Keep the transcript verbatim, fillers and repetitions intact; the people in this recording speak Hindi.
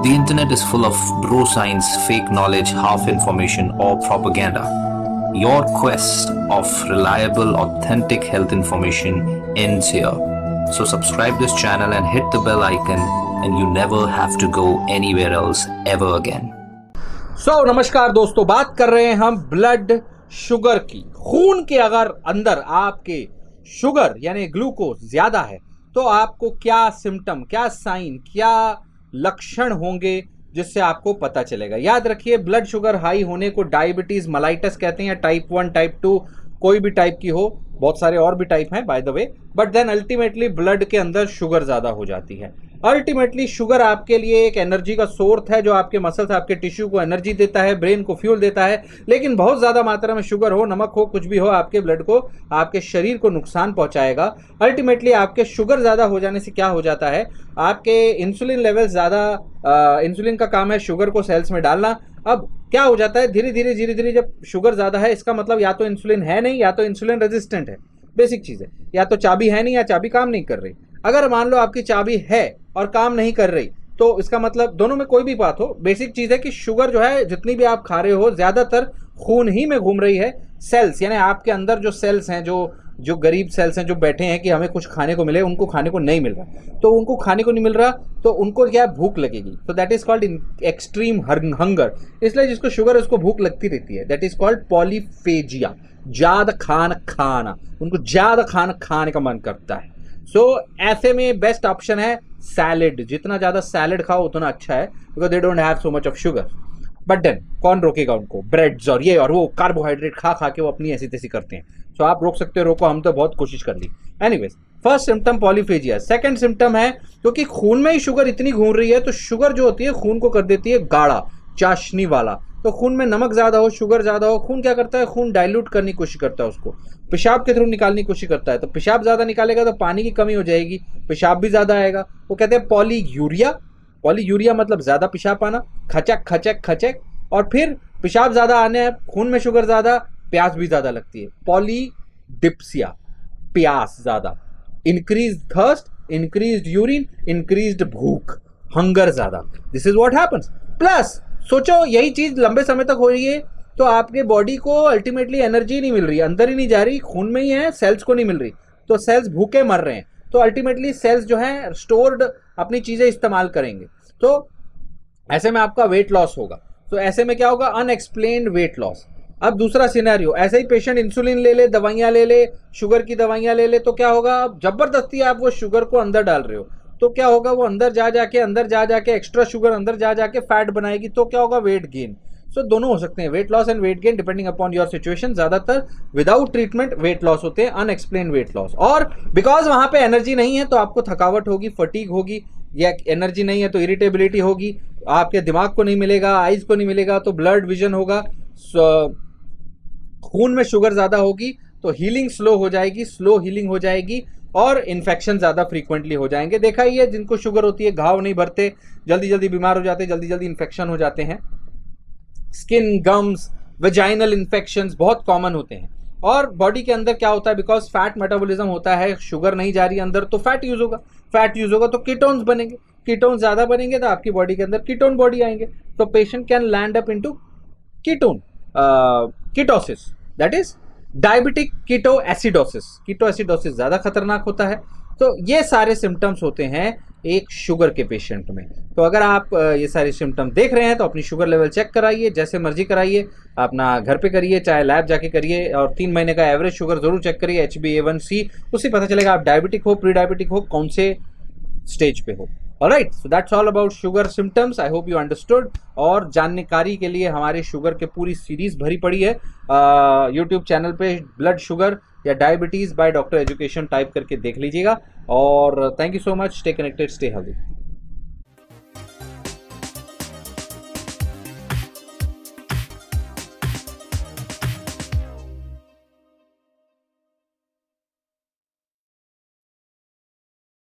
The internet is full of bro science, fake knowledge, half information, or propaganda. Your quest of reliable, authentic health information ends here. So subscribe this channel and hit the bell icon, and you never have to go anywhere else ever again. So नमस्कार दोस्तों, बात कर रहे हैं हम ब्लड शुगर की। खून के अगर अंदर आपके शुगर यानी ग्लूकोज ज्यादा है तो आपको क्या सिम्टम, क्या साइन, क्या लक्षण होंगे जिससे आपको पता चलेगा। याद रखिए, ब्लड शुगर हाई होने को डायबिटीज मलाइटस कहते हैं, टाइप वन, टाइप टू, कोई भी टाइप की हो, बहुत सारे और भी टाइप हैं by the way, but then ultimately blood के अंदर शुगर ज्यादा हो जाती है। अल्टीमेटली शुगर आपके लिए एक एनर्जी का सोर्स है जो आपके मसल्स, आपके टिश्यू को एनर्जी देता है, ब्रेन को फ्यूल देता है। लेकिन बहुत ज्यादा मात्रा में शुगर हो, नमक हो, कुछ भी हो, आपके ब्लड को, आपके शरीर को नुकसान पहुंचाएगा। अल्टीमेटली आपके शुगर ज्यादा हो जाने से क्या हो जाता है, आपके इंसुलिन लेवल ज्यादा, इंसुलिन का काम है शुगर को सेल्स में डालना। अब क्या हो जाता है, धीरे धीरे धीरे धीरे जब शुगर ज्यादा है, इसका मतलब या तो इंसुलिन है नहीं या तो इंसुलिन रेजिस्टेंट है। बेसिक चीज है, या तो चाबी है नहीं या चाबी काम नहीं कर रही। अगर मान लो आपकी चाबी है और काम नहीं कर रही तो इसका मतलब, दोनों में कोई भी बात हो, बेसिक चीज है कि शुगर जो है जितनी भी आप खा रहे हो ज्यादातर खून ही में घूम रही है। सेल्स यानी आपके अंदर जो सेल्स हैं, जो जो गरीब सेल्स हैं, जो बैठे हैं कि हमें कुछ खाने को मिले, उनको खाने को नहीं मिल रहा। तो उनको खाने को नहीं मिल रहा तो उनको क्या, भूख लगेगी। तो that is called extreme hunger. इसलिए जिसको शुगर है उसको भूख लगती रहती है। दैट इज कॉल्ड पॉलीफेजिया, ज्यादा खाना खाना, उनको ज्यादा खाना खाने का मन करता है। सो so, ऐसे में बेस्ट ऑप्शन है सैलेड। जितना ज्यादा सैलेड खाओ उतना अच्छा है, because they don't have so much of sugar. But then कौन रोकेगा उनको, ब्रेड्स और ये और वो कार्बोहाइड्रेट खा खा के वो अपनी ऐसी तैसी करते हैं। सो so, आप रोक सकते हो, रोको, हम तो बहुत कोशिश कर ली। Anyways, first symptom polyphagia. Second symptom है क्योंकि खून में ही शुगर इतनी घूम रही है तो शुगर जो होती है खून को कर देती है गाढ़ा, चाशनी वाला। तो खून में नमक ज्यादा हो, शुगर ज्यादा हो, खून क्या करता है, खून डाइल्यूट करने की कोशिश करता है, उसको पेशाब के थ्रू निकालने की कोशिश करता है। तो पेशाब ज्यादा निकालेगा तो पानी की कमी हो जाएगी, पेशाब भी ज्यादा आएगा। वो कहते हैं पॉलीयूरिया। पॉलीयूरिया मतलब ज्यादा पेशाब आना, खचक खचक खचक, और फिर पेशाब ज्यादा आने, खून में शुगर ज्यादा, प्यास भी ज्यादा लगती है। पॉलीडिप्सिया, प्यास ज्यादा, increase thirst, increase urine, increase भूख, हंगर ज्यादा। This is what happens. Plus सोचो यही चीज लंबे समय तक हो रही है तो आपके बॉडी को अल्टीमेटली एनर्जी नहीं मिल रही, अंदर ही नहीं जा रही, खून में ही है, सेल्स को नहीं मिल रही, तो सेल्स भूखे मर रहे हैं। तो अल्टीमेटली सेल्स जो है स्टोर्ड अपनी चीजें इस्तेमाल करेंगे, तो ऐसे में आपका वेट लॉस होगा। तो ऐसे में क्या होगा, अनएक्सप्लेन्ड वेट लॉस। अब दूसरा सिनेरियो, ऐसे ही पेशेंट इंसुलिन ले ले, दवाइयां ले ले, शुगर की दवाइयां ले ले, तो क्या होगा, जबरदस्ती आप वो शुगर को अंदर डाल रहे हो तो क्या होगा, वो अंदर जा जाके अंदर जा जाके एक्स्ट्रा शुगर अंदर जा जाके फैट बनाएगी, तो क्या होगा, वेट गेन। सो so, दोनों हो सकते हैं, weight loss and weight gain, depending upon your situation. ज्यादातर विदाउट ट्रीटमेंट वेट लॉस होते हैं, अनएक्सप्लेन वेट लॉस। और बिकॉज वहां पे एनर्जी नहीं है तो आपको थकावट होगी, फटीग होगी, या एनर्जी नहीं है तो इरिटेबिलिटी होगी, आपके दिमाग को नहीं मिलेगा, आईज को नहीं मिलेगा तो ब्लड विजन होगा। so, खून में शुगर ज्यादा होगी तो हीलिंग स्लो हो जाएगी, स्लो हीलिंग हो जाएगी, और इन्फेक्शन ज्यादा फ्रीक्वेंटली हो जाएंगे। देखा ही है, जिनको शुगर होती है घाव नहीं भरते, जल्दी जल्दी बीमार हो जाते हैं, जल्दी जल्दी इन्फेक्शन हो जाते हैं। स्किन, गम्स, वेजाइनल इन्फेक्शंस बहुत कॉमन होते हैं। और बॉडी के अंदर क्या होता है, बिकॉज फैट मेटाबॉलिज्म होता है, शुगर नहीं जा रही अंदर तो फैट यूज होगा, फैट यूज होगा तो कीटोन्स बनेंगे, कीटोन्स ज्यादा बनेंगे तो आपकी बॉडी के अंदर कीटोन बॉडी आएंगे, तो patient can land up into ketone ketosis, that is diabetic ketoacidosis. Ketoacidosis ज्यादा खतरनाक होता है। तो ये सारे सिम्टम्स होते हैं एक शुगर के पेशेंट में। तो अगर आप ये सारे सिम्टम देख रहे हैं तो अपनी शुगर लेवल चेक कराइए, जैसे मर्जी कराइए, अपना घर पे करिए, चाहे लैब जाके करिए, और तीन महीने का एवरेज शुगर जरूर चेक करिए, H B A one C, उससे पता चलेगा आप डायबिटिक हो, प्री डायबिटिक हो, कौन से स्टेज पे हो। Alright, so that's all about sugar symptoms. I hope you understood. और जानकारी के लिए हमारे शुगर के पूरी सीरीज भरी पड़ी है यूट्यूब चैनल पे, ब्लड शुगर या diabetes by doctor education type करके देख लीजिएगा। और thank you so much, stay connected, stay healthy.